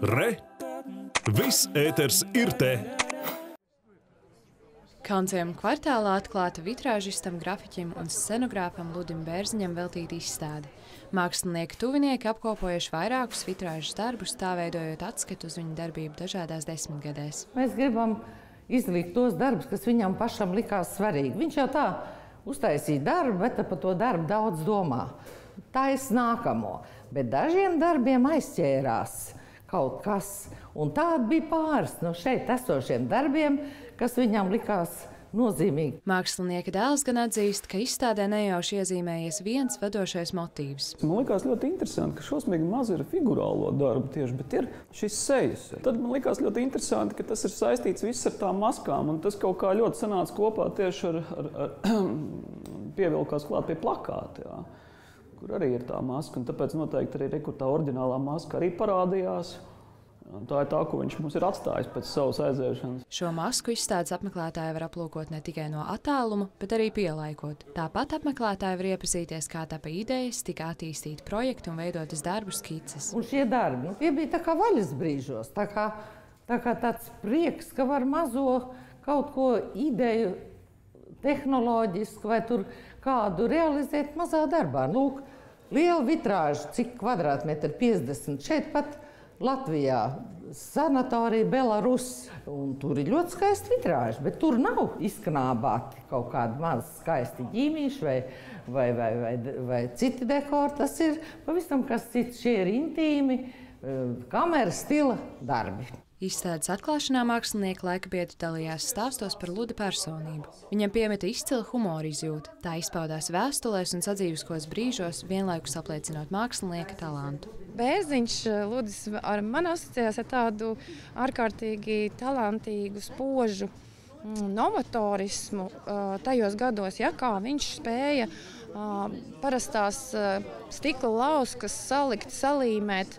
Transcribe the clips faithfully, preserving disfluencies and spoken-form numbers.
Re! Viss ēters ir te! Kaunciema kvartālā atklāta vitrāžistam, grafiķim un scenogrāfam Ludim Bērziņam veltīta izstāde. Mākslinieki tuvinieki apkopojuši vairākus vitrāžas darbus, tā veidojot atskatu uz viņu darbību dažādās desmitgadēs. Mēs gribam izlikt tos darbus, kas viņam pašam likās svarīgi. Viņš jau tā uztaisīja darbu, bet par to darbu daudz domā. Taisa nākamo, bet dažiem darbiem aizķērās kaut kas. Un tādi bija pāris no šeit esošiem darbiem, kas viņam likās nozīmīgi. Mākslinieka dēls gan atzīst, ka izstādē nejauši iezīmējies viens vadošais motīvs. Man likās ļoti interesanti, ka šausmīgi maz ir figurālo darbu tieši, bet ir šis sejas. Tad man likās ļoti interesanti, ka tas ir saistīts viss ar tām maskām, un tas kaut kā ļoti sanāca kopā tieši ar, ar, ar pievilkās klāt pie plakāta, jā, kur arī ir tā maska, un tāpēc noteikti arī rekur tā oriģinālā maska arī parādījās. Tā ir tā, ko viņš mums ir atstājis pēc savas aiziešanas. Šo masku izstādes apmeklētāji var aplūkot ne tikai no attāluma, bet arī pielaikot. Tāpat apmeklētāji var iepazīties, kā tapa idejas, tika attīstīti projekti un veidotas darbu skices. Un šie darbi, nu, tie bija tā kā vaļas brīžos, tā kā, tā kā tāds prieks, ka var mazo kaut ko ideju tehnoloģisku vai tur kādu realizēt mazā darbā. Lūk, liela vitrāža, cik kvadrātmetri, piecdesmit, šeit pat Latvijā, sanatorija Belarus, un tur ir ļoti skaisti vitrāži, bet tur nav izknābāti kaut kādi mazi skaisti ģīmīši vai, vai, vai, vai, vai citi dekori. Tas ir pavisam kas cits. Šie ir intīmi, kameras stila darbi. Izstādes atklāšanā mākslinieki Laikabiedri dalījās stāstos par Luda personību. Viņam piemeta izcila humora izjūta. Tā izpaudās vēstulēs un sadzīviskos brīžos, vienlaikus apliecinot mākslinieka talantu. Bērziņš Ludis ar mani asociējās ar tādu ārkārtīgi talantīgu, spožu novatorismu tajos gados, ja, kā viņš spēja parastās stikla lauskas salikt, salīmēt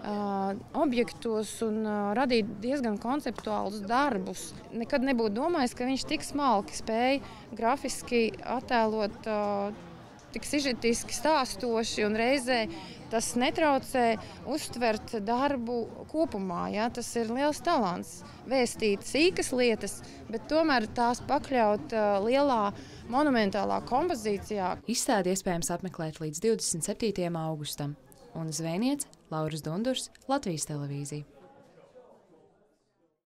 objektos un radīt diezgan konceptuālus darbus. Nekad nebūtu domājis, ka viņš tik smalki spēja grafiski attēlot tik sižetiski stāstoši un reizē tas netraucē uztvert darbu kopumā. Ja? Tas ir liels talants. Vēstīt sīkas lietas, bet tomēr tās pakļaut lielā monumentālā kompozīcijā. Izstādi iespējams apmeklēt līdz divdesmit septītajam augustam. Un zvejniece Lauris Dundurs, Latvijas televīzija.